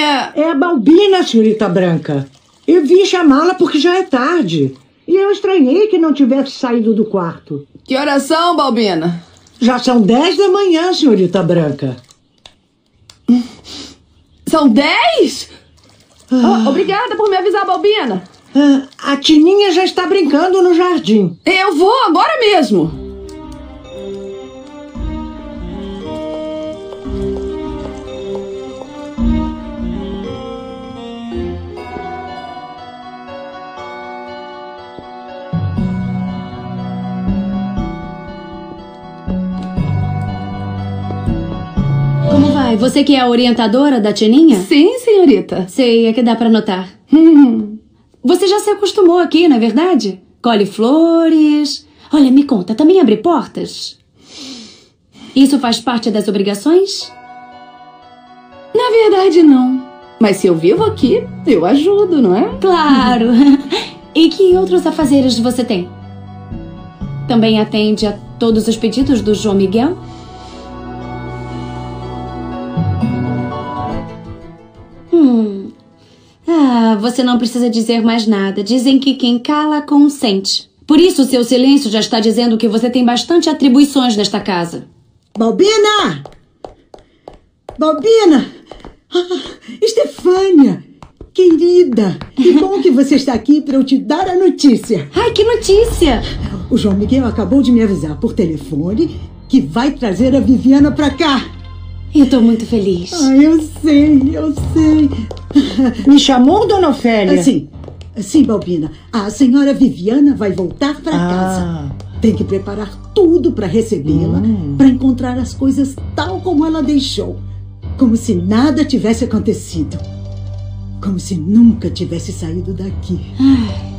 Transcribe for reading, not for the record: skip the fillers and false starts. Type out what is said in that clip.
É a Balbina, senhorita Branca. Eu vim chamá-la porque já é tarde. E eu estranhei que não tivesse saído do quarto. Que horas são, Balbina? Já são 10 da manhã, senhorita Branca. São 10? Obrigada por me avisar, Balbina. A Tininha já está brincando no jardim. Eu vou agora mesmo. Como vai? Você que é a orientadora da Tininha? Sim, senhorita. Sei, é que dá pra notar. Você já se acostumou aqui, não é verdade? Colhe flores. Olha, me conta, também abre portas? Isso faz parte das obrigações? Na verdade, não. Mas se eu vivo aqui, eu ajudo, não é? Claro. E que outros afazeres você tem? Também atende a todos os pedidos do João Miguel? Você não precisa dizer mais nada. Dizem que quem cala consente. Por isso, seu silêncio já está dizendo que você tem bastante atribuições nesta casa. Balbina! Balbina! Estefânia! Querida! Que bom que você está aqui para eu te dar a notícia. Ai, que notícia! O João Miguel acabou de me avisar por telefone que vai trazer a Viviana para cá. Eu tô muito feliz. Eu sei. Me chamou, dona Ofélia? Sim, Balbina. A senhora Viviana vai voltar para casa. Tem que preparar tudo para recebê-la, para encontrar as coisas tal como ela deixou. Como se nada tivesse acontecido. Como se nunca tivesse saído daqui.